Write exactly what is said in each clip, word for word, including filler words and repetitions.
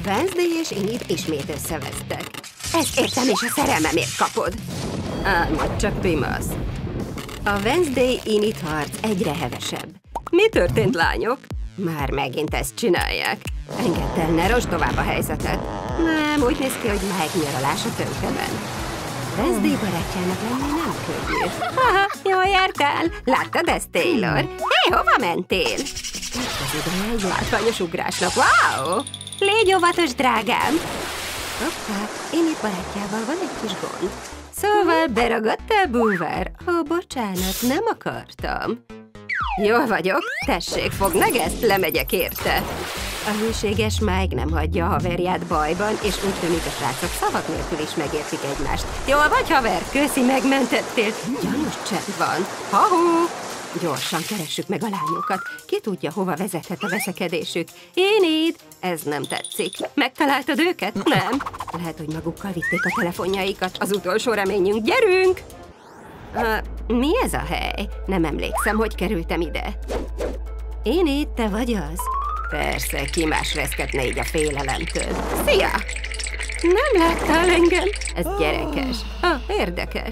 Wednesday és Enid ismét összevesztek. Ezt értem, és a szerelmemért kapod. Álmod, csak pimasz. A Wednesday-Enid harc egyre hevesebb. Mi történt, lányok? Már megint ezt csinálják. Engedd el, ne rosd tovább a helyzetet. Nem, úgy néz ki, hogy megnyaralás a tönkreben. Wednesday barátjának lenni nem könnyű. Haha, jól jártál. Láttad ezt, Taylor? Hé, hey, hova mentél? Itt az ideje egy látványos ugrásnak. Wow! Légy óvatos, drágám! Hoppá, Enid barátjával van egy kis gond. Szóval beragadtál, búvár? Ó, bocsánat, nem akartam. Jól vagyok, tessék, fogd meg ezt, lemegyek érte. A hűséges Mike nem hagyja a haverját bajban, és úgy tűnik, a srácok szavak nélkül is megértik egymást. Jól vagy, haver? Köszi, megmentettél. Gyanús csend van. Ha-hú! Gyorsan keressük meg a lányokat. Ki tudja, hova vezethet a veszekedésük. Enid, ez nem tetszik. Megtaláltad őket? Nem. Lehet, hogy magukkal vitték a telefonjaikat. Az utolsó reményünk. Gyerünk! Uh, mi ez a hely? Nem emlékszem, hogy kerültem ide. Enid, te vagy az? Persze, ki más reszketne így a félelemtől. Szia! Nem láttál engem? Ez gyerekes. Ah, érdekes.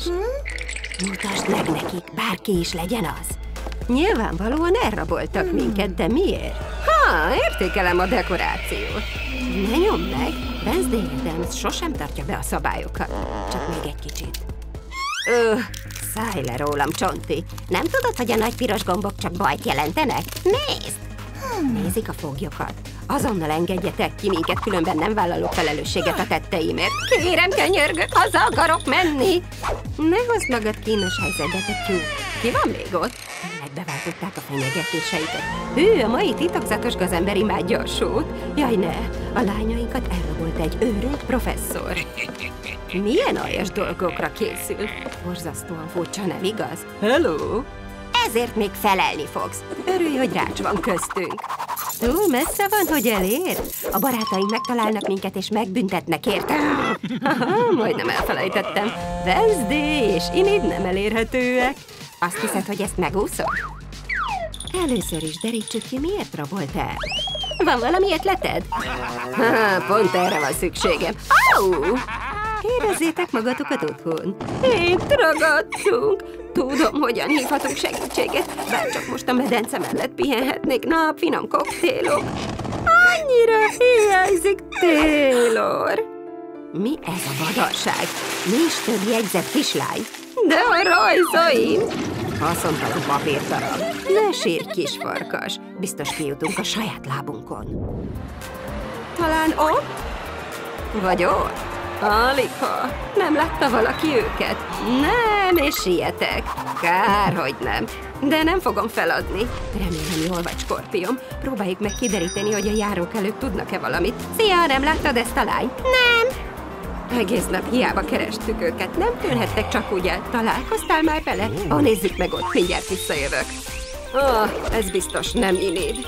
Mutasd meg nekik, bárki is legyen az. Nyilvánvalóan elraboltak minket, de miért? Ha, értékelem a dekorációt. Ne nyomd meg, Wednesday Addams sosem tartja be a szabályokat. Csak még egy kicsit. Öh, szállj le rólam, Csonti. Nem tudod, hogy a nagy piros gombok csak bajt jelentenek? Nézd! Nézik a foglyokat. Azonnal engedjetek ki minket, különben nem vállalok felelősséget a tetteimért. Kérem, könyörgök, haza akarok menni! Ne hozd magad kínos helyzetbe, te tyúk. Ki van még ott? Tényleg beváltották a fenyegetéseiket. Hű, a mai titokzatos gazember imádja a sót. Jaj, ne! A lányainkat elrabolt egy őrült professzor. Milyen aljas dolgokra készül? Borzasztóan furcsa, nem igaz? Hello! Ezért még felelni fogsz. Örülj, hogy rács van köztünk. Túl messze van, hogy elér? A barátaink megtalálnak minket, és megbüntetnek érte. Aha, majdnem elfelejtettem. Wednesday és Enid nem elérhetőek. Azt hiszed, hogy ezt megúszom? Először is derítsük ki, miért rabolt el. Van valami ötleted? Ha, pont erre van szükségem. Au! Érezzétek magatokat otthon. Itt ragadtunk. Tudom, hogyan hívhatunk segítséget, bár csak most a medence mellett pihenhetnék. Na, finom koktélok. Annyira hiányzik Taylor. Mi ez a vadarság? Nincs több jegyzett kislány. De a rajzaim! Haszontalan papírdarab. Ne sírj, kisfarkas. Biztos kijutunk a saját lábunkon. Talán ott? Vagy ott? Aligha. Nem látta valaki őket? Nem, és sietek. Kár, hogy nem. De nem fogom feladni. Remélem, jól vagy, Skorpion. Próbáljuk meg kideríteni, hogy a járók előtt tudnak-e valamit. Szia, nem láttad ezt a lányt? Nem. Egész nap hiába kerestük őket. Nem tűnhettek csak úgy el. Találkoztál már vele? Ó, oh, nézzük meg ott, mindjárt visszajövök. Ó, oh, ez biztos nem Enid.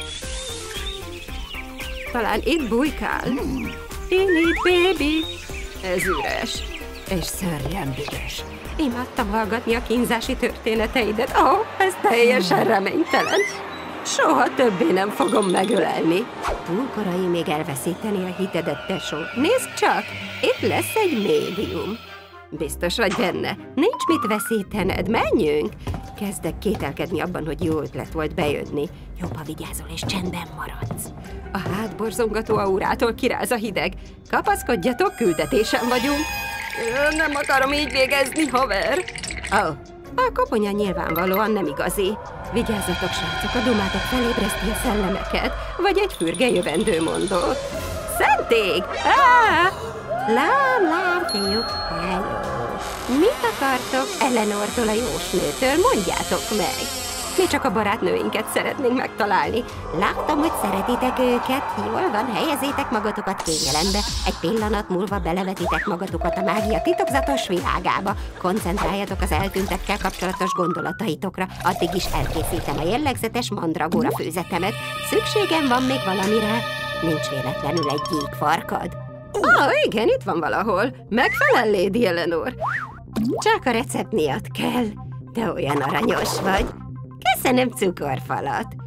Talán itt bujkál. Enid, baby. Ez üres. És szörnyen büdös. Imádtam hallgatni a kínzási történeteidet. Ó, oh, ez teljesen reménytelen. Soha többé nem fogom megölelni. Túl korai még elveszíteni a hitedet, tesó. Nézd csak, itt lesz egy médium. Biztos vagy benne? Nincs mit veszítened, menjünk! Kezdek kételkedni abban, hogy jó ötlet volt bejönni. Jobb, ha vigyázol és csendben maradsz. A hátborzongató aurától kiráz a hideg. Kapaszkodjatok, küldetésen vagyunk. Nem akarom így végezni, haver. Ó, oh, a koponya nyilvánvalóan nem igazi. Vigyázzatok, srácok, a dumátok felébreszti a szellemeket, vagy egy fürge jövendő mondott. Szenték! Á! Lám, lám, fiúk, hello! Mit akartok Eleanortól, a jósnőtől? Mondjátok meg! Mi csak a barátnőinket szeretnénk megtalálni. Láttam, hogy szeretitek őket. Jól van, helyezétek magatokat kényelembe. Egy pillanat múlva belevetitek magatokat a mágia titokzatos világába. Koncentráljatok az eltűntekkel kapcsolatos gondolataitokra. Addig is elkészítem a jellegzetes mandragóra főzetemet. Szükségem van még valamire. Nincs véletlenül egy gyík farkad? Ó, oh, igen, itt van valahol. Megfelel, Lady Eleanor. Csak a recept miatt kell. De olyan aranyos vagy. Köszönöm, cukorfalat.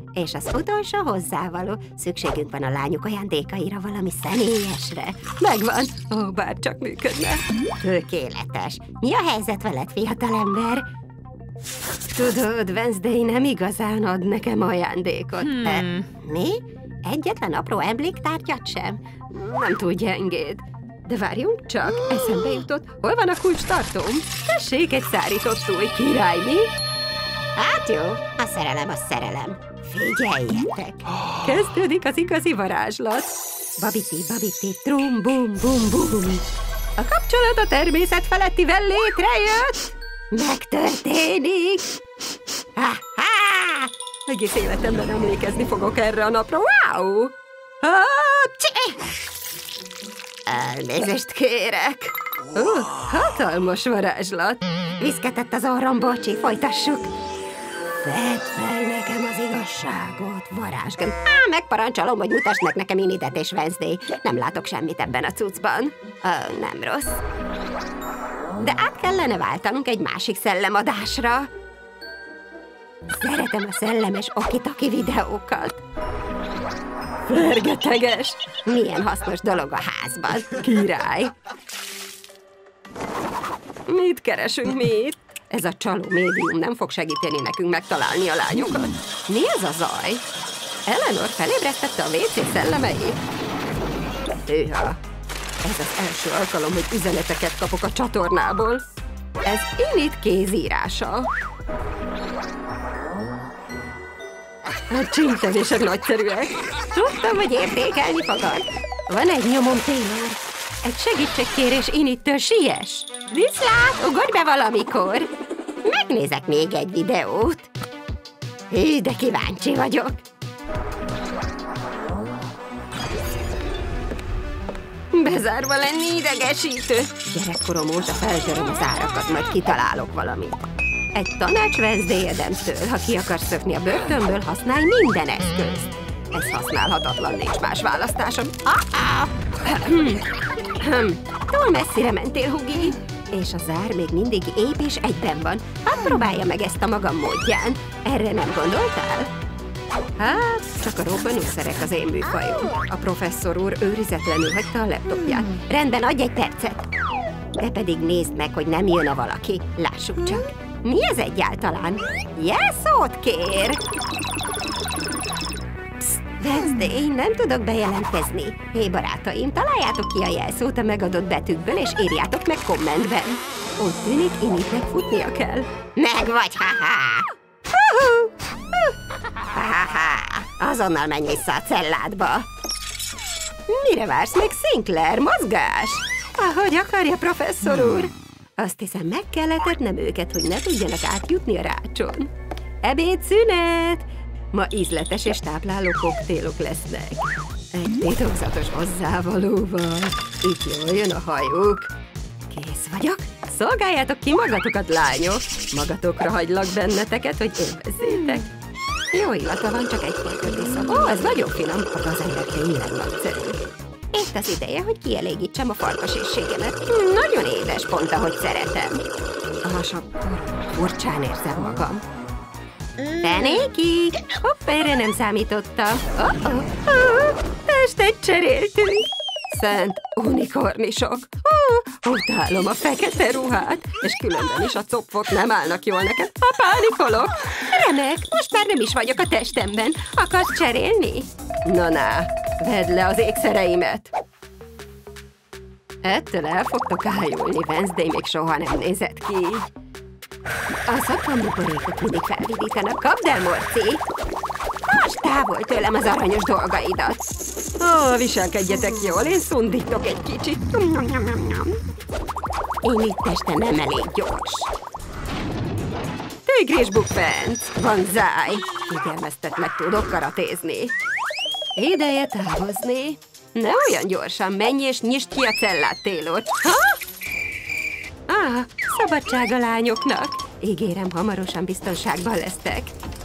És az utolsó hozzávaló. Szükségünk van a lányok ajándékaira, valami személyesre. Megvan. Ó, bár csak működne. Tökéletes. Mi a helyzet veled, fiatalember? Tudod, Wednesday nem igazán ad nekem ajándékot. Hmm. E, mi? Egyetlen apró emléktárgyat sem? Nem túl gyengéd. De várjunk csak, eszembe jutott, hol van a kulcstartóm? Tessék, egy szárított új király, mi? Hát jó, a szerelem a szerelem. Figyeljetek! Kezdődik az igazi varázslat. Babiti, babiti, trum, bum, bum, bum. A kapcsolat a természet felettivel létrejött. Megtörténik. Ha-ha! Egész életemben emlékezni fogok erre a napra. Wow! Ha-csi! Elnézést kérek. Ó, uh, hatalmas varázslat. Viszketett az orrom, bocsi, folytassuk. Vedd fel nekem az igazságot, varázsgöm. Á, megparancsolom, hogy mutasd meg nekem Inidet és Wednesday. Nem látok semmit ebben a cuccban. Uh, nem rossz. De át kellene váltanunk egy másik szellemadásra. Szeretem a szellemes okitaki videókat. Fergeteges! Milyen hasznos dolog a házban. Király! Mit keresünk mi itt? Ez a csaló médium nem fog segíteni nekünk megtalálni a lányokat. Mi ez a zaj? Eleanor felébresztette a vé cé szellemeit? Hűha! Ez az első alkalom, hogy üzeneteket kapok a csatornából. Ez Init kézírása. A csíntevések nagyszerűek. Tudtam, hogy értékelni fogod. Van egy nyomom, Taylor. Egy segítségkérés Inittől, siess! Viszlát, ugorj be valamikor! Megnézek még egy videót. Hű, de kíváncsi vagyok. Bezárva lenni idegesítő. Gyerekkorom óta feltöröm az árakat, majd kitalálok valamit. Egy tanács Wednesday Adamstől, ha ki akarsz szökni a börtönből, használj minden eszközt. Ez használhatatlan, nincs más választásom. Ah, ah. Túl messzire mentél, Hugi. És a zár még mindig épp és egyben van. Hát próbálja meg ezt a magam módján. Erre nem gondoltál? Hát, csak a robbanószerek az én műfajom. A professzor úr őrizetlenül hagyta a laptopját. Rendben, adj egy percet. Te pedig nézd meg, hogy nem jön a valaki. Lássuk csak. Mi ez egyáltalán? Jelszót kér! Psst, Wednesday, nem tudok bejelentkezni. Hé, barátaim, találjátok ki a jelszót a megadott betűkből, és írjátok meg kommentben. Úgy tűnik, Initnek futnia kell. Meg vagy, ha-ha! Ha-ha-ha! Azonnal menj vissza a celládba. Mire vársz még, Sinclair? Mozgás! Ahogy akarja, professzor úr. Azt hiszem, meg kellett etnem őket, hogy ne tudjanak átjutni a rácson. Ebédszünet! Ma ízletes és tápláló koktélok lesznek. Egy titokzatos hozzávalóval. Itt jól jön a hajók. Kész vagyok. Szolgáljátok ki magatokat, lányok. Magatokra hagylak benneteket, hogy élvezzétek. Jó illata van, csak egy-két iszom. Ó, ez nagyon finom. A gazember tényleg nagyszerű. Itt az ideje, hogy kielégítsem a farkasésségemet. Nagyon édes, pont ahogy szeretem. Ah, akkor furcsán érzem magam. Fenéki! Hopp, erre nem számítottam. Oh, oh, oh. Testet cseréltünk. Szent unikornisok. Oh, utálom a fekete ruhát, és különben is a copfok nem állnak jól nekem. Ha pánikolok. Remek, most már nem is vagyok a testemben. Akarsz cserélni? Na-na, vedd le az ékszereimet. Ettől el fogtok ájulni, Wednesday még soha nem nézett ki így. A szappanbuborékok mindig felvidítanak. Kapd el, Morci! Most távol tőlem az aranyos dolgaidat. Ó, viselkedjetek jól, én szundítok egy kicsit. Én itt este nem elég gyors. Tigris bukfenc, banzáj! Figyelmeztetnek tudok karatézni. Ideje távozni. Ne olyan gyorsan, menj és nyisd ki a cellát, Taylor. Ha? Ah, szabadság a lányoknak. Ígérem, hamarosan biztonságban lesztek.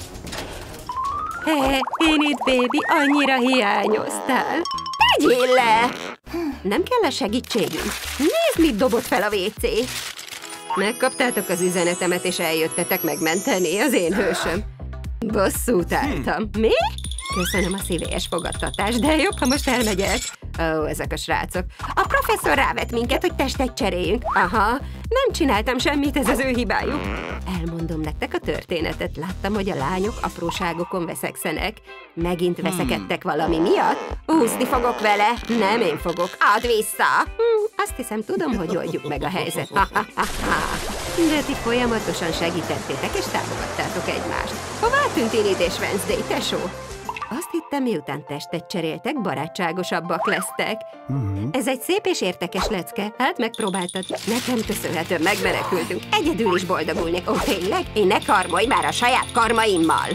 Hé, én itt, baby, annyira hiányoztál. Tegyél le! Nem kell a segítségünk. Nézd, mit dobott fel a vé cé. Megkaptátok az üzenetemet, és eljöttetek megmenteni az én hősöm. Bosszút álltam. Mi? Köszönöm a szívélyes fogadtatást, de jobb, ha most elmegyek. Ó, ezek a srácok. A professzor rávet minket, hogy testet cseréljünk. Aha, nem csináltam semmit, ez az ő hibájuk. Elmondom nektek a történetet. Láttam, hogy a lányok apróságokon veszekszenek. Megint veszekedtek valami miatt? Úszni fogok vele. Nem én fogok. Add vissza. Hm, azt hiszem, tudom, hogy oldjuk meg a helyzet. De ti folyamatosan segítettétek és támogattátok egymást. Hová tűnt Enid és Wednesday, tesó? Azt hittem, miután testet cseréltek, barátságosabbak lesztek. Mm-hmm. Ez egy szép és értekes lecke. Hát megpróbáltad. Nekem köszönhetően megmenekültünk. Egyedül is boldogulnék. Ó, tényleg? Én ne karmolj már a saját karmaimmal!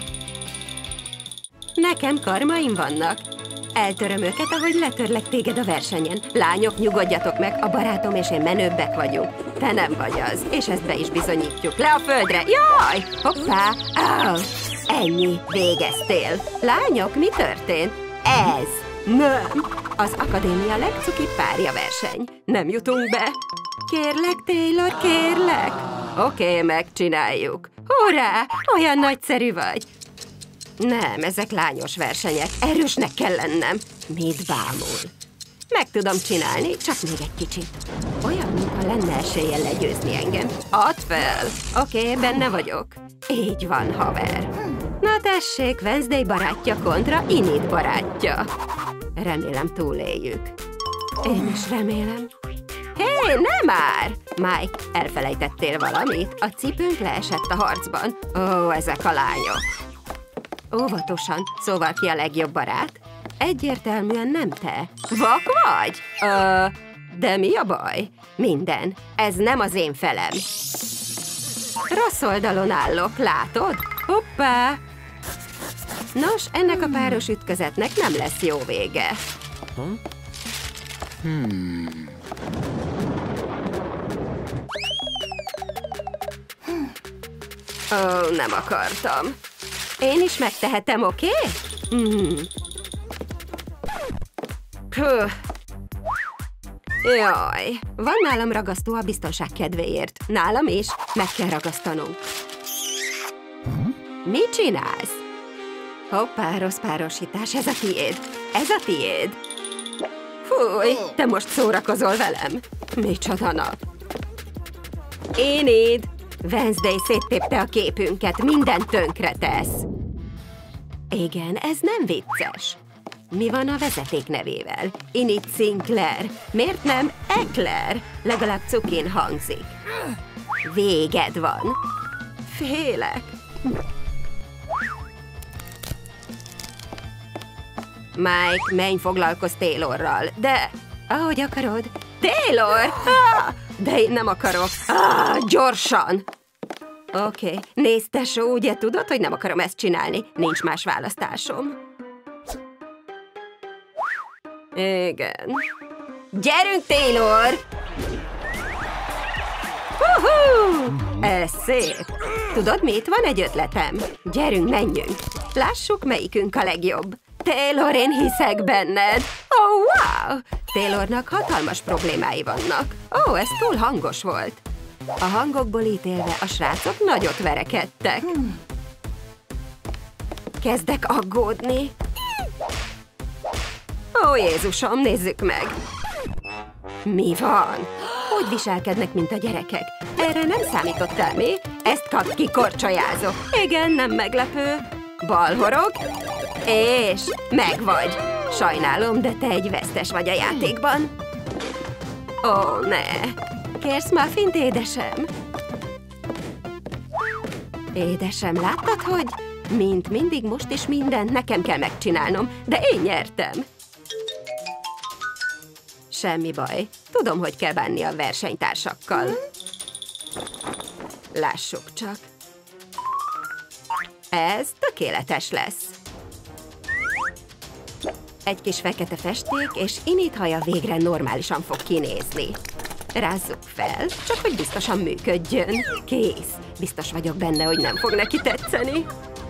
Nekem karmaim vannak. Eltöröm őket, ahogy letörlek téged a versenyen. Lányok, nyugodjatok meg, a barátom és én menőbbek vagyunk. Te nem vagy az, és ezt be is bizonyítjuk. Le a földre! Jaj! Hoppá! Áh! Ennyi, végeztél. Lányok, mi történt? Ez nem az akadémia legcukibb párja verseny. Nem jutunk be. Kérlek, Taylor, kérlek. Oké, okay, megcsináljuk. Hurrá, olyan nagyszerű vagy. Nem, ezek lányos versenyek. Erősnek kell lennem. Mit bámul? Meg tudom csinálni, csak még egy kicsit. Olyan, mintha lenne eséllyel legyőzni engem. Add fel! Oké, okay, benne vagyok. Így van, haver. Na tessék, Wednesday barátja kontra Enid barátja. Remélem túléljük. Én is remélem. Hé, hey, nem már! Mike, elfelejtettél valamit? A cipőnk leesett a harcban. Ó, ezek a lányok. Óvatosan, szóval ki a legjobb barát? Egyértelműen nem te. Vak vagy? Ö, de mi a baj? Minden. Ez nem az én felem. Rossz oldalon állok, látod? Hoppá! Nos, ennek a páros ütközetnek nem lesz jó vége. Hmm. Ó, nem akartam. Én is megtehetem, oké? Okay? Hmm. Puh. Jaj, van nálam ragasztó a biztonság kedvéért. Nálam is, meg kell ragasztanunk. Mit csinálsz? Hoppá, rossz párosítás, ez a tiéd. Ez a tiéd. Fúj, te most szórakozol velem. Micsoda nap. Enid, Wednesday széttépte a képünket, mindent tönkre tesz. Igen, ez nem vicces. Mi van a vezeték nevével? Enid Sinclair. Miért nem Eclair? Legalább cukin hangzik. Véged van. Félek. Mike, menj, foglalkozz Taylorral. De, ahogy akarod. Taylor! Ah, de én nem akarok. Ah, gyorsan! Oké, okay. Nézd, tesó, ugye tudod, hogy nem akarom ezt csinálni? Nincs más választásom. Igen. Gyerünk, Taylor! Hú-hú! Ez szép. Tudod mit? Van egy ötletem. Gyerünk, menjünk. Lássuk, melyikünk a legjobb. Taylor, én hiszek benned. Oh, wow! Taylornak hatalmas problémái vannak. Ó, oh, ez túl hangos volt. A hangokból ítélve a srácok nagyot verekedtek. Kezdek aggódni. Ó, Jézusom, nézzük meg! Mi van? Hogy viselkednek, mint a gyerekek? Erre nem számítottál mi? Ezt kap ki, korcsolyázok. Igen, nem meglepő. Balhorog, és megvagy. Sajnálom, de te egy vesztes vagy a játékban. Ó, ne! Kérsz muffint, édesem? Édesem, láttad, hogy? Mint mindig, most is mindent nekem kell megcsinálnom, de én nyertem. Semmi baj. Tudom, hogy kell bánni a versenytársakkal. Lássuk csak. Ez tökéletes lesz. Egy kis fekete festék, és Enid haja végre normálisan fog kinézni. Rázzuk fel, csak hogy biztosan működjön. Kész. Biztos vagyok benne, hogy nem fog neki tetszeni.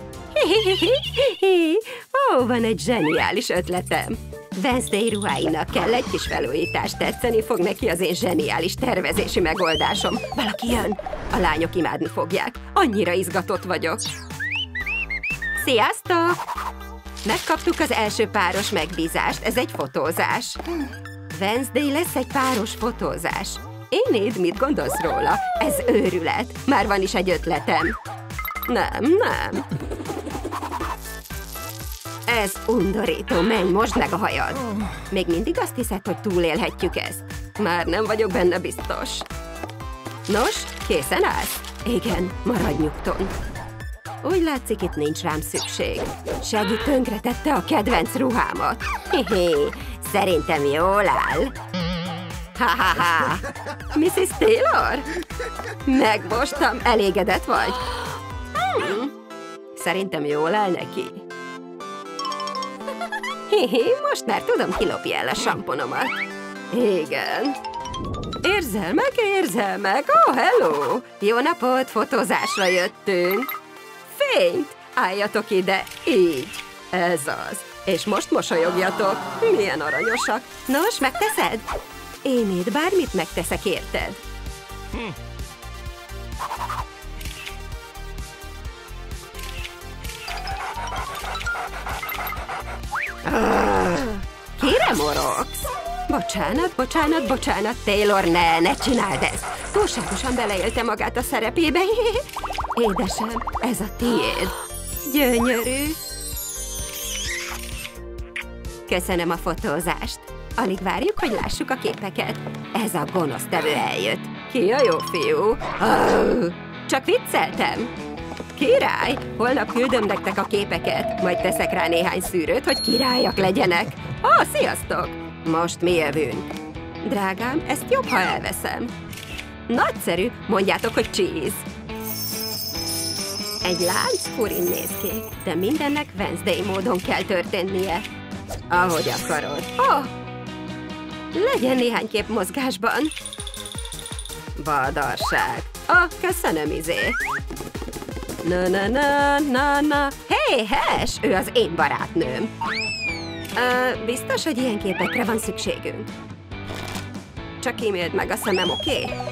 Ó, van egy zseniális ötletem. Wednesday ruháinak kell egy kis felújítást, tetszeni fog neki az én zseniális tervezési megoldásom. Valaki jön. A lányok imádni fogják. Annyira izgatott vagyok. Sziasztok! Megkaptuk az első páros megbízást, ez egy fotózás. Wednesday, lesz egy páros fotózás. Enid, mit gondolsz róla? Ez őrület. Már van is egy ötletem. Nem, nem. Ez undorító, menj, mosd meg a hajad. Még mindig azt hiszed, hogy túlélhetjük ezt? Már nem vagyok benne biztos. Nos, készen állsz? Igen, maradj nyugton. Úgy látszik, itt nincs rám szükség. Shaggy tönkretette a kedvenc ruhámat. Hihé, szerintem jól áll. Ha-ha-ha! missziz Taylor? Megmostam, elégedett vagy? Hmm. Szerintem jól áll neki. Hihi, most már tudom, ki lopja el a samponomat. Igen. Érzelmek, érzelmek, oh, hello! Jó napot, fotózásra jöttünk. Fényt, álljatok ide, így. Ez az. És most mosolyogjatok. Milyen aranyosak. Nos, megteszed? Enid, bármit megteszek, érted? Hm. Ah, kire morogsz? Bocsánat, bocsánat, bocsánat, Taylor, ne, ne csináld ezt! Túlságosan beleélte magát a szerepébe. Édesem, ez a tiéd. Gyönyörű. Köszönöm a fotózást. Alig várjuk, hogy lássuk a képeket. Ez a gonosztevő eljött. Ki a jó fiú? Oh, csak vicceltem. Király! Holnap küldöm nektek a képeket, majd teszek rá néhány szűrőt, hogy királyak legyenek. Ó, oh, sziasztok! Most mi jövünk. Drágám, ezt jobb, ha elveszem. Nagyszerű, mondjátok, hogy cheese. Egy lánc furin néz ki, de mindennek Wednesday módon kell történnie. Ahogy akarod. Oh, legyen néhány kép mozgásban. Badarság. Oh, köszönöm, izé. Na, na, na, na, na. Hé, Hes, ő az én barátnőm. Uh, biztos, hogy ilyen képekre van szükségünk. Csak kíméld meg a szemem, oké? Okay?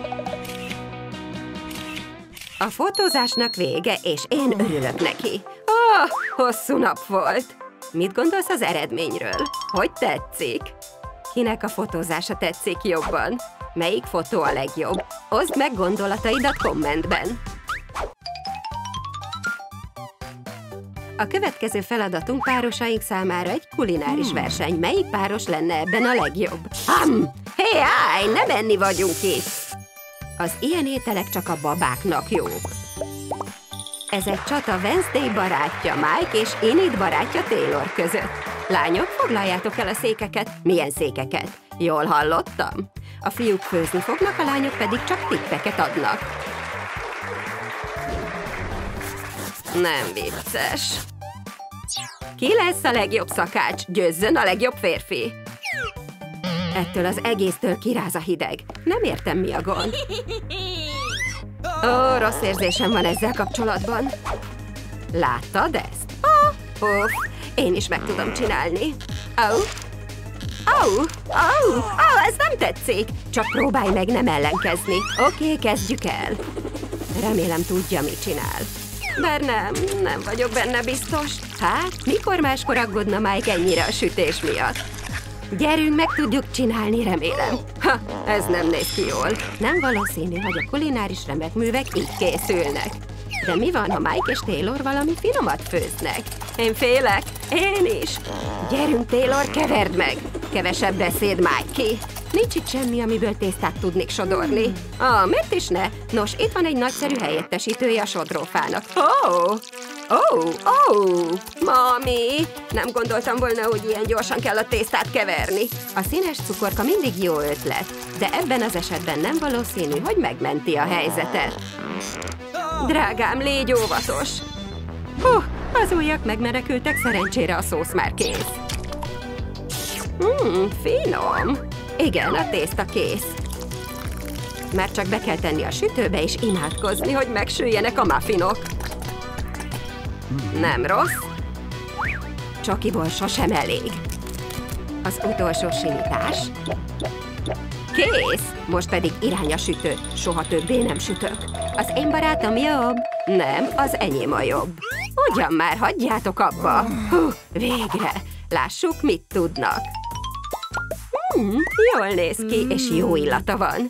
A fotózásnak vége, és én örülök neki. Oh, hosszú nap volt. Mit gondolsz az eredményről? Hogy tetszik? Kinek a fotózása tetszik jobban? Melyik fotó a legjobb? Oszd meg gondolataidat kommentben. A következő feladatunk párosaink számára egy kulináris hmm. verseny. Melyik páros lenne ebben a legjobb? Ham! Hé, állj, nem enni vagyunk itt! Az ilyen ételek csak a babáknak jók. Ez egy csata Wednesday barátja Mike és Enid barátja Taylor között. Lányok, foglaljátok el a székeket. Milyen székeket? Jól hallottam? A fiúk főzni fognak, a lányok pedig csak tippeket adnak. Nem vicces. Ki lesz a legjobb szakács? Győzzön a legjobb férfi! Ettől az egésztől kiráz a hideg. Nem értem, mi a gond. Ó, rossz érzésem van ezzel kapcsolatban. Láttad ezt? Ó, oh, én is meg tudom csinálni. Ó, ó, ó, ó, ez nem tetszik. Csak próbálj meg nem ellenkezni. Oké, okay, kezdjük el. Remélem tudja, mit csinál. Bár nem, nem vagyok benne biztos. Hát, mikor máskor aggódna Mike ennyire a sütés miatt? Gyerünk, meg tudjuk csinálni, remélem. Ha, ez nem néz ki jól. Nem valószínű, hogy a kulináris remekművek így készülnek. De mi van, ha Mike és Taylor valami finomat főznek? Én félek. Én is. Gyerünk, Taylor, keverd meg. Kevesebb beszéd, Mikey. Nincs itt semmi, amiből tésztát tudnék sodorni. Ah, miért is ne? Nos, itt van egy nagyszerű helyettesítője a sodrófának. Ó, oh! Ó, oh, ó, oh, mami! Nem gondoltam volna, hogy ilyen gyorsan kell a tésztát keverni. A színes cukorka mindig jó ötlet, de ebben az esetben nem valószínű, hogy megmenti a helyzetet. Drágám, légy óvatos! Hú, az ujjak megmenekültek, szerencsére a szósz már kész. Hmm, finom! Igen, a tészta kész. Már csak be kell tenni a sütőbe és imádkozni, hogy megsüljenek a muffinok. Nem rossz. Csokiból sosem elég. Az utolsó simítás. Kész! Most pedig irány a sütő. Soha többé nem sütök. Az én barátom jobb. Nem, az enyém a jobb. Ugyan már, hagyjátok abba! Hú, végre! Lássuk, mit tudnak. Hmm, jól néz ki, és jó illata van.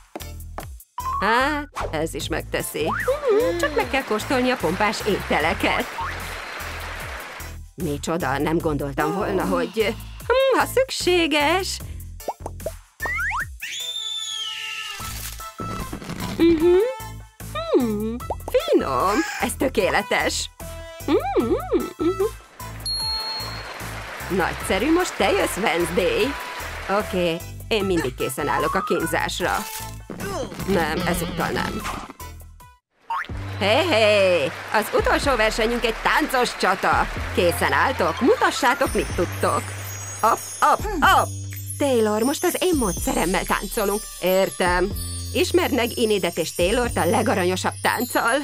Hát, ez is megteszi. Hmm, csak meg kell kóstolni a pompás ételeket. Micsoda, nem gondoltam volna, hogy... Hmm, ha szükséges... Uh-huh. Hmm, finom, ez tökéletes. Mm-hmm. Nagyszerű, most te jössz, Wednesday. Oké, okay, én mindig készen állok a kínzásra. Nem, ezúttal nem. Hé, hé! Az utolsó versenyünk egy táncos csata. Készen álltok? Mutassátok, mit tudtok. Op, op, op! Taylor, most az én módszeremmel táncolunk. Értem. Ismerd meg Enidet és Taylort a legaranyosabb tánccal.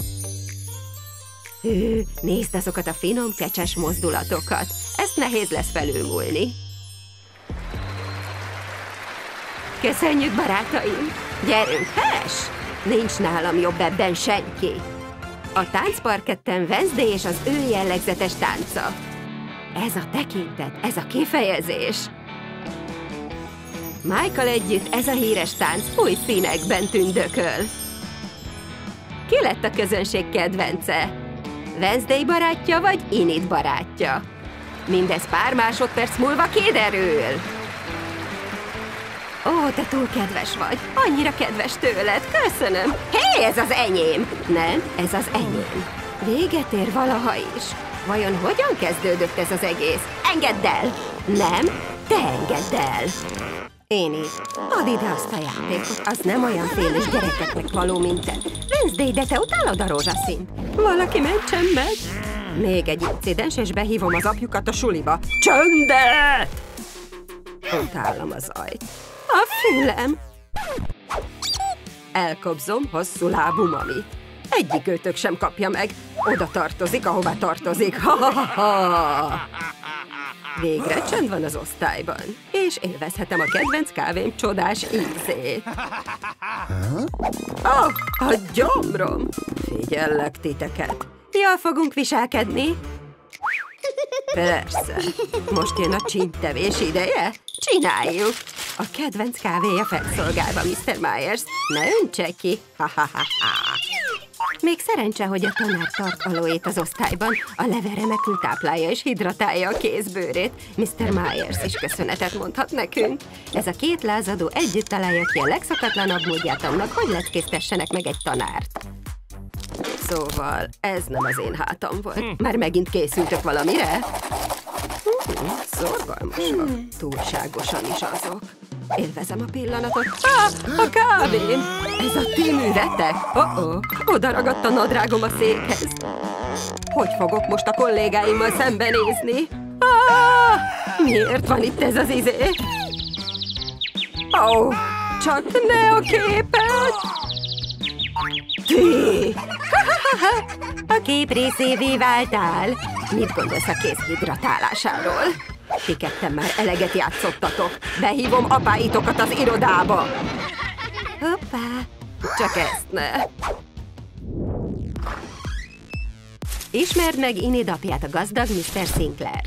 Hű, nézd azokat a finom, kecses mozdulatokat. Ezt nehéz lesz felülmúlni. Köszönjük, barátaim! Gyerünk, hes! Nincs nálam jobb ebben senki. A táncparketten Wednesday és az ő jellegzetes tánca. Ez a tekintet, ez a kifejezés. Michael együtt ez a híres tánc új színekben tündököl. Ki lett a közönség kedvence? Wednesday barátja vagy Enid barátja? Mindez pár másodperc múlva kiderül. Ó, te túl kedves vagy. Annyira kedves tőled. Köszönöm. Hé, ez az enyém. Nem, ez az enyém. Véget ér valaha is. Vajon hogyan kezdődött ez az egész? Engedd el! Nem, te engedd el! Enid, add ide azt a játékot. Az nem olyan félis gyerekeknek való, mint te. Wednesday, de te utálod a rózsaszínt. Valaki mentsen meg. Még egy incidens, és behívom az apjukat a suliba. Csöndet! Utálom az zajt. A fülem. Elkobzom hosszú lábú mamit. Egyik őtök sem kapja meg. Oda tartozik, ahová tartozik. Ha-ha-ha-ha! Végre csend van az osztályban, és élvezhetem a kedvenc kávém csodás ízét. Oh, a gyomrom! Figyellek titeket. Jól fogunk viselkedni? Persze. Most jön a csíntevés ideje? Csináljuk! A kedvenc kávéja felszolgálva, miszter Myers. Ne öntse ki! Ha-ha-ha-ha! Még szerencse, hogy a tanár tart aloét az osztályban. A leve remekül táplálja és hidratálja a kézbőrét. miszter Myers is köszönetet mondhat nekünk. Ez a két lázadó együtt találja ki a legszakatlanabb módját annak, hogy leckésztessenek meg egy tanárt. Szóval, ez nem az én hátam volt. Már megint készültök valamire? Hmm, szorgalmasak. Túlságosan is azok. Élvezem a pillanatot. Ah, a kávém! Ez a ti művetek? Oh-oh, oda ragadt a nadrágom a székhez. Hogy fogok most a kollégáimmal szembenézni? Ah, miért van itt ez az izé? Ó, oh, csak ne a képet! Ti! A kép részévé váltál. Mit gondolsz a kéz hidratálásáról? Ti ketten már eleget játszottatok. Behívom apáitokat az irodába. Hoppá, csak ezt ne. Ismerd meg Enid apját, a gazdag miszter Sinclair-t.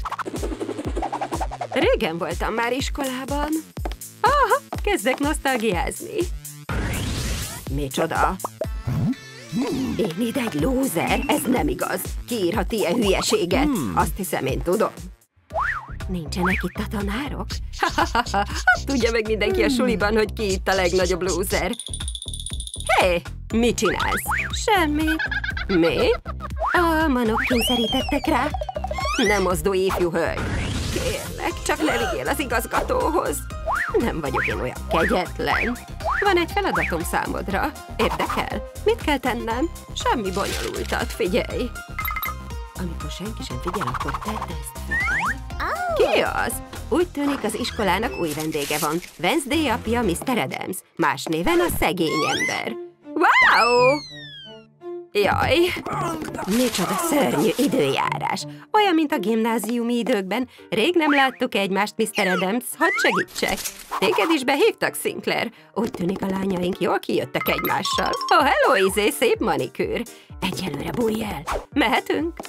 Régen voltam már iskolában. Aha, kezdek nosztalgiázni. Micsoda? Enid egy lúzer? Ez nem igaz. Ki írhat ilyen hülyeséget? Hmm. Azt hiszem, én tudom. Nincsenek itt a tanárok? Ha-ha-ha-ha! Tudja meg mindenki a suliban, hogy ki itt a legnagyobb lúzer. Hé, hey, mit csinálsz? Semmi. Mi? A manok kényszerítettek rá. Nem mozdulj, ifjú hölgy. Kérlek, csak ne vigyél az igazgatóhoz. Nem vagyok én olyan kegyetlen. Van egy feladatom számodra. Érdekel? Mit kell tennem? Semmi bonyolultat, figyelj. Amikor senki sem figyel, akkor tedd ezt fel. Ki az? Úgy tűnik, az iskolának új vendége van. Wednesday apja, miszter Adams. Más néven a szegény ember. Wow! Jaj, micsoda szörnyű időjárás. Olyan, mint a gimnáziumi időkben. Rég nem láttuk egymást, miszter Adams. Hadd segítsek. Téged is behívtak, Sinclair. Úgy tűnik, a lányaink jól kijöttek egymással. Oh, hello, izé, szép manikűr. Egyelőre bújj el. Mehetünk?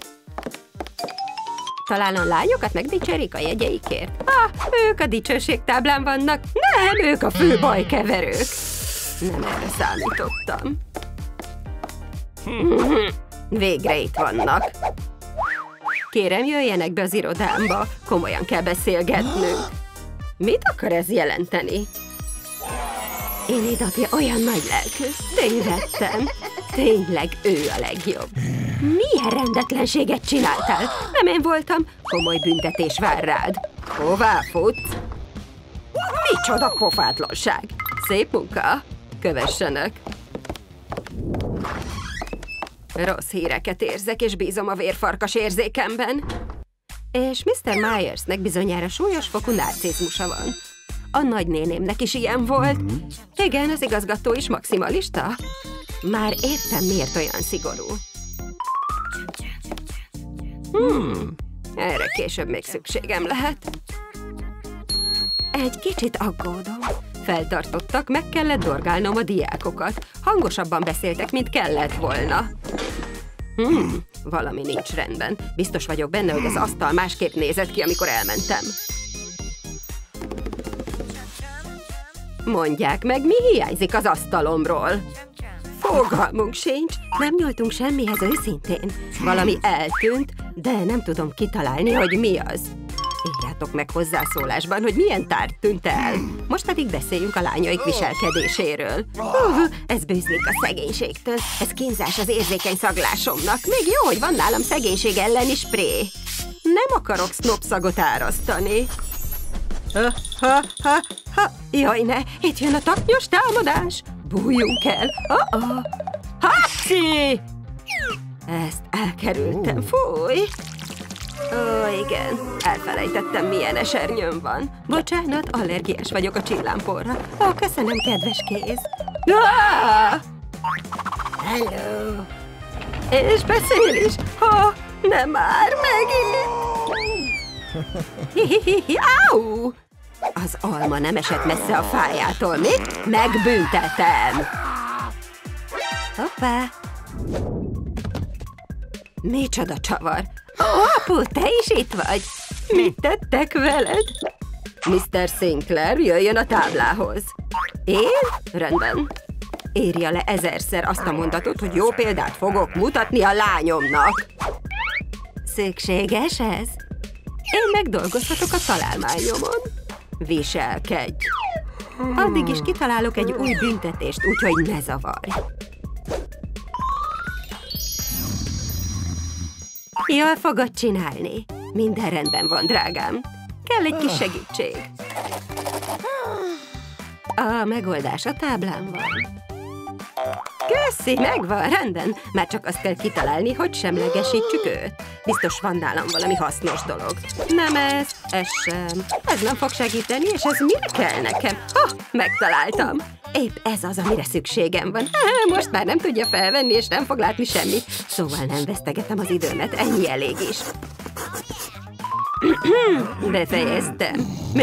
Talán a lányokat megdicsérik a jegyeikért. Ah, ők a dicsőségtáblán vannak. Nem, ők a fő bajkeverők. Nem erre számítottam. Végre itt vannak. Kérem, jöjjenek be az irodámba. Komolyan kell beszélgetnünk. Mit akar ez jelenteni? Enid apja olyan nagy lelkű. Tévedtem. Tényleg ő a legjobb. Milyen rendetlenséget csináltál? Nem én voltam. Komoly büntetés vár rád. Hová futsz? Micsoda pofátlanság. Szép munka. Kövessenek. Rossz híreket érzek, és bízom a vérfarkas érzékemben. És miszter Myersnek bizonyára súlyos fokú narcizmusa van. A nagynénémnek is ilyen volt. Igen, az igazgató is maximalista. Már értem, miért olyan szigorú. Hmm, erre később még szükségem lehet. Egy kicsit aggódom. Feltartottak, meg kellett dorgálnom a diákokat. Hangosabban beszéltek, mint kellett volna. Hmm, valami nincs rendben. Biztos vagyok benne, hogy az asztal másképp nézett ki, amikor elmentem. Mondják meg, mi hiányzik az asztalomról? Fogalmunk sincs, nem nyúltunk semmihez őszintén. Valami eltűnt, de nem tudom kitalálni, hogy mi az. Írjátok meg hozzászólásban, hogy milyen tárgy tűnt el. Most pedig beszéljünk a lányaik viselkedéséről. Uh, ez bűzlik a szegénységtől. Ez kínzás az érzékeny szaglásomnak. Még jó, hogy van nálam szegénység elleni spré. Nem akarok sznopszagot árasztani. Ha, ha, ha, ha. Jaj, ne! Itt jön a taknyos támadás! Bújjunk el! Oh-oh. Hapsi! Ezt elkerültem. Fúj! Ó, igen. Elfelejtettem, milyen esernyőm van. Bocsánat, allergiás vagyok a csillámporra. Ó, köszönöm, kedves kéz. Ah! Hello! És beszél is. Ha, nem már megint! Hihihihi, áú! Az alma nem esett messze a fájától, mit? Megbüntetem! Hoppá! Micsoda csavar! Ó, apu, te is itt vagy! Mit tettek veled? miszter Sinclair, jöjjön a táblához. Én? Rendben. Írja le ezerszer azt a mondatot, hogy jó példát fogok mutatni a lányomnak. Szükséges ez? Én megdolgozhatok a találmányomon. Viselkedj! Addig is kitalálok egy új büntetést, úgyhogy ne zavarj. Jól fogod csinálni. Minden rendben van, drágám. Kell egy kis segítség. A megoldás a táblán van. Köszi, megvan, rendben. Már csak azt kell kitalálni, hogy semlegesítsük őt. Biztos van nálam valami hasznos dolog. Nem ez, ez sem. Ez nem fog segíteni, és ez mire kell nekem? Ha, megtaláltam. Épp ez az, amire szükségem van. Most már nem tudja felvenni, és nem fog látni semmi. Szóval nem vesztegetem az időmet, ennyi elég is. Befejeztem. Mi?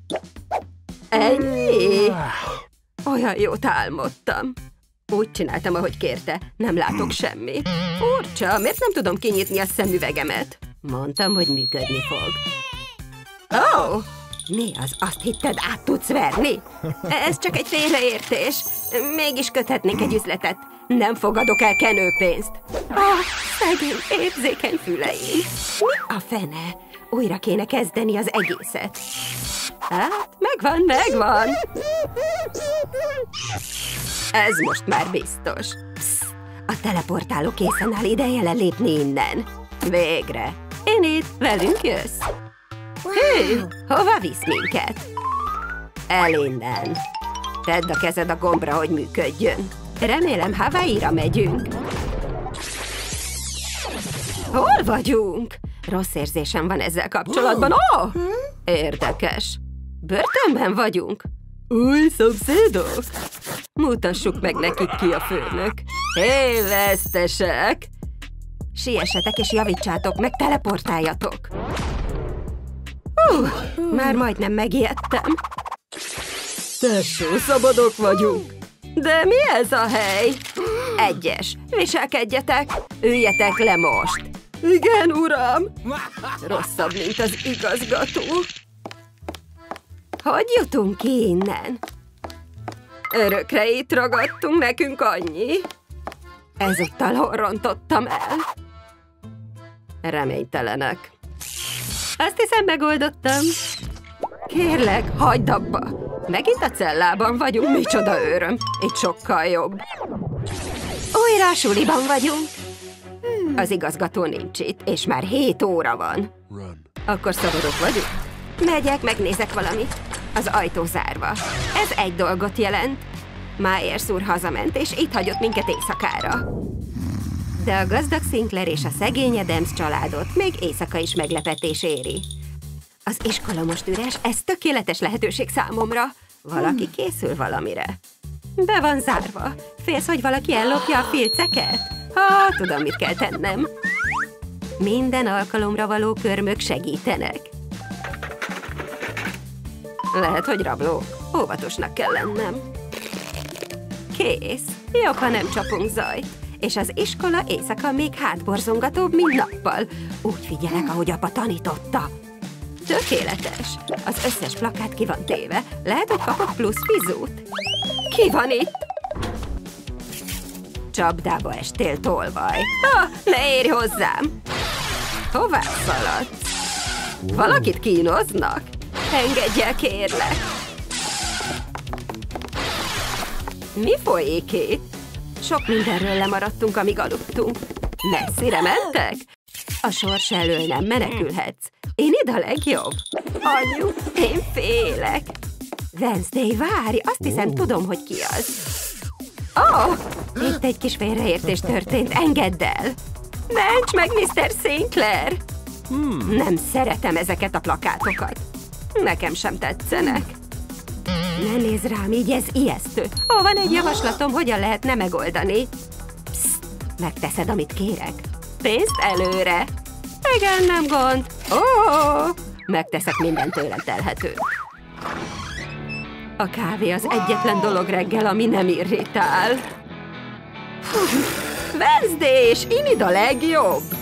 Ennyi? Olyan jót álmodtam. Úgy csináltam, ahogy kérte. Nem látok semmit. Furcsa, miért nem tudom kinyitni a szemüvegemet? Mondtam, hogy működni fog. Ó! Oh, mi az? Azt hitted, át tudsz verni? Ez csak egy félreértés. Mégis köthetnék egy üzletet. Nem fogadok el kenőpénzt. Ah, oh, szegény, érzékeny füleim. Mi a fene? Újra kéne kezdeni az egészet. Hát, megvan, megvan. Ez most már biztos. Psz, a teleportáló készen áll, ideje lelépni innen. Végre. Én itt, velünk jössz? Hű, hova visz minket? El innen. Tedd a kezed a gombra, hogy működjön. Remélem, Hawaii-ra megyünk. Hol vagyunk? Rossz érzésem van ezzel kapcsolatban. Ó, oh, érdekes. Börtönben vagyunk. Új szomszédok? Mutassuk meg nekik, ki a főnök. Hé, vesztesek! Siessetek és javítsátok, meg teleportáljatok! Hú, már majdnem megijedtem. Tesó, szabadok vagyunk. De mi ez a hely? Egyes, viselkedjetek, üljetek le most. Igen, uram. Rosszabb, mint az igazgató. Hogy jutunk ki innen? Örökre itt ragadtunk, nekünk annyi. Ezúttal hol rontottam el? Reménytelenek. Azt hiszem, megoldottam. Kérlek, hagyd abba. Megint a cellában vagyunk, micsoda öröm. Itt sokkal jobb. Újra a suliban vagyunk. Az igazgató nincs itt, és már hét óra van. Akkor szabadok vagyunk? Megyek, megnézek valamit. Az ajtó zárva. Ez egy dolgot jelent. Myers úr hazament, és itt hagyott minket éjszakára. De a gazdag Sinclair és a szegény Adams családot még éjszaka is meglepetés éri. Az iskola most üres, ez tökéletes lehetőség számomra. Valaki készül valamire. Be van zárva. Félsz, hogy valaki ellopja a filceket? Ha, tudom, mit kell tennem. Minden alkalomra való körmök segítenek. Lehet, hogy rablók. Óvatosnak kell lennem. Kész. Jobb, ha nem csapunk zajt. És az iskola éjszaka még hátborzongatóbb, mint nappal. Úgy figyelek, ahogy apa tanította. Tökéletes. Az összes plakát ki van téve. Lehet, hogy kapok plusz fizút. Ki van itt? Csapdába estél, tolvaj. Ha, ne érj hozzám! Hová szaladsz? Valakit kínoznak? Engedj el, kérlek! Mi folyik itt? Sok mindenről lemaradtunk, amíg aludtunk. Messzire mentek? A sors elől nem menekülhetsz. Én ide a legjobb. Anyu, én félek. Wednesday, várj, azt hiszem, tudom, hogy ki az. Ó, oh, itt egy kis félreértés történt, engedd el. Ments meg, miszter Sinclair. Hmm. Nem szeretem ezeket a plakátokat. Nekem sem tetszenek. Ne nézz rám így, ez ijesztő. Ó, van egy javaslatom, hogyan lehetne megoldani. Psst, megteszed, amit kérek. Pénzt előre. Igen, nem gond. Ó, megteszek mindent tőlem telhető. A kávé az egyetlen dolog reggel, ami nem irritál. Wednesday, és inid a legjobb.